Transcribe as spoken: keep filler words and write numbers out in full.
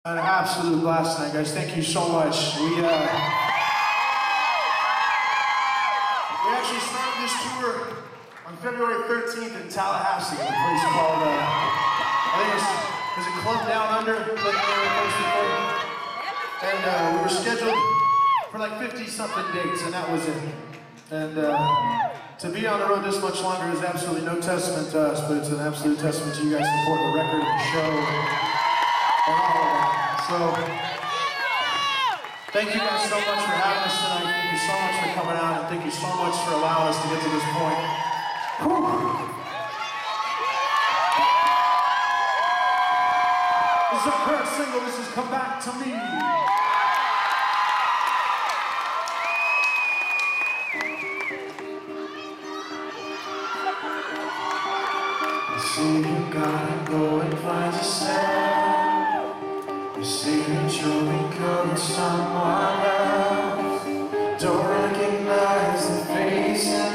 An absolute blast tonight, guys. Thank you so much. We uh, we actually started this tour on February thirteenth in Tallahassee, a place called uh, I think it's there's a club down under, like they were posted for, and uh, we were scheduled for like fifty something dates, and that was it. And uh, to be on the road this much longer is absolutely no testament to us, but it's an absolute testament to you guys supporting the record and the show and all of that. So, thank you guys so much for having us tonight. Thank you so much for coming out, and thank you so much for allowing us to get to this point. Whew. This is our current single. This is Come Back to Me. See you gotta go and find yourself. You see that you're becoming someone else. Don't recognize the face.